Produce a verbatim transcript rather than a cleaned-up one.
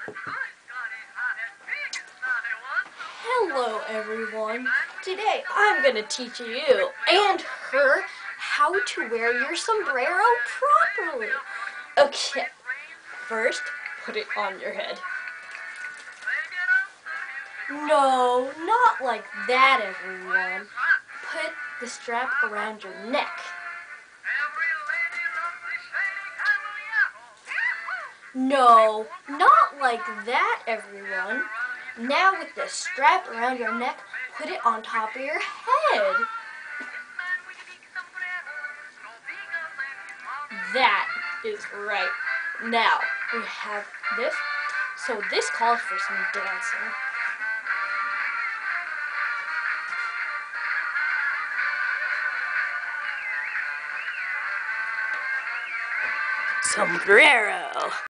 Hello everyone. Today I'm going to teach you and her how to wear your sombrero properly. Okay, first put it on your head. No, not like that everyone. Put the strap around your neck. No, not like that everyone. Now with the strap around your neck, put it on top of your head. That is right. Now we have this, so this calls for some dancing. Sombrero.